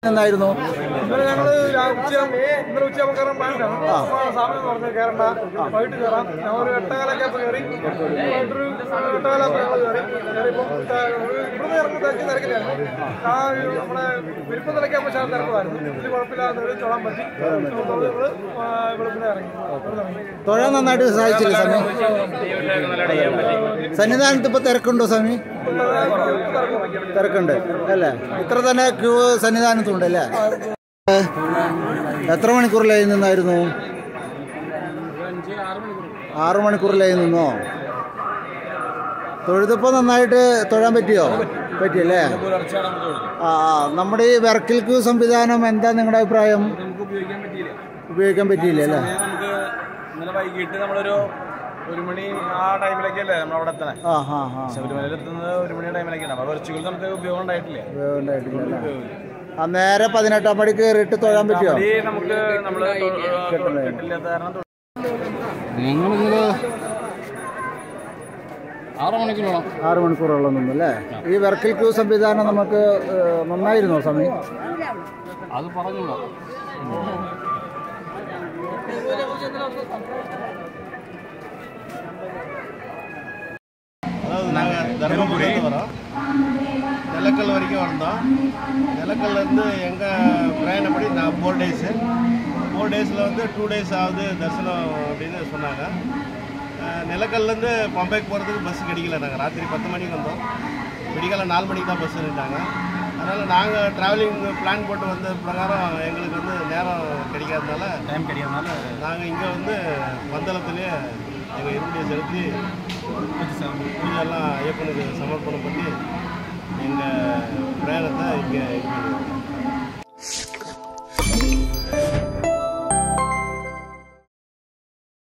എന്നായിരുന്നു ഞങ്ങൾ ഉച്ചയാകുമ്പോൾ സമയം പറഞ്ഞ് കയറണ്ട വൈകിട്ട് കയറാം. ഞാൻ ഒരു 8:15 കയറി വൈകിട്ടൊരു 8:15 ഞങ്ങൾ കയറിയപ്പോൾ ഇവിടുന്ന് ഇറങ്ങുമ്പോഴത്തേക്ക് തിരക്കില്ലായിരുന്നു. നമ്മുടെ വിരുപ്പം നിലയ്ക്കാകുമ്പോൾ ശാലം തിരക്കുമായിരുന്നു. ഇത് കുഴപ്പമില്ലാതെ തൊഴാൻ പറ്റി. വെളുപ്പിനെ ഇറങ്ങി തൊഴാൻ നന്നായിട്ട് സഹായിച്ചില്ല സ്വാമി. സന്നിധാനത്ത് ഇപ്പൊ തിരക്കുണ്ടോ സ്വാമി? തിരക്കുണ്ട് അല്ലേ? ഇത്ര തന്നെ ക്യൂ സന്നിധാനത്തുണ്ട് അല്ലേ? എത്ര മണിക്കൂറിലായി നിന്നായിരുന്നു? 6 മണിക്കൂറിലായി നിന്നോ? തൊഴുതപ്പോൾ നന്നായിട്ട് തൊഴാൻ പറ്റിയോ? പറ്റിയല്ലേ? ആ നമ്മുടെ ഈ വെർക്കിൽ ക്യൂ സംവിധാനം എന്താ നിങ്ങളുടെ അഭിപ്രായം? ഉപയോഗിക്കാൻ പറ്റിയില്ല അല്ലേ? ഇന്നലെ വൈകിട്ട് നമ്മളൊരു 1 മണി ആ ടൈമിലേക്കല്ലേ നമ്മളവിടെ എത്തണേ. ശബരിമലയിൽ എത്തുന്നത് 1 മണി ടൈമിലേക്കാണ്. അപ്പോൾ കുറച്ചുകൂടി നമുക്ക് ഉപയോഗം ഉണ്ടായിട്ടില്ല. നേരെ 18-ാം പടി കയറിയിട്ട് തൊഴാൻ പറ്റുമോ? നമുക്ക് നമ്മള് കിട്ടില്ലാത്ത കാരണം ഞങ്ങളിങ്ങനെ 6 മണിക്കൂറോളം നിന്നു അല്ലേ? ഈ വെർക്കിൽ ക്യൂ സംവിധാനം നമുക്ക് നന്നായിരുന്നോ സമയം? അത് പറഞ്ഞു அதாவது நாங்கள் தர்மபுரியிலேருந்து வரோம். நிலக்கல் வரைக்கும் வந்தோம். நிலக்கல்லேருந்து எங்கள் பிரயாணப்படி நான் 4 டேஸு. 4 டேஸில் வந்து 2 டேஸ் ஆகுது தரிசனம் அப்படின்னு சொன்னாங்க. நிலக்கல்லேருந்து பம்பைக்கு போகிறதுக்கு பஸ் கிடைக்கல. நாங்கள் ராத்திரி 10 மணிக்கு வந்தோம். விடிகாலம் 4 மணிக்கு தான் பஸ் நின்றாங்க. அதனால் நாங்கள் ட்ராவலிங் பிளான் போட்டு வந்த பிரகாரம் எங்களுக்கு வந்து நேரம் கிடைக்காதனால நாங்கள் இங்கே வந்து மண்டலத்திலே எங்கள் இருமுடியை செலுத்தி பூஜையெல்லாம் ஐயப்பனுக்கு சமர்ப்பணம் பண்ணி எங்கள் பிரயாணத்தை இங்கே இது பண்ணுவோம்.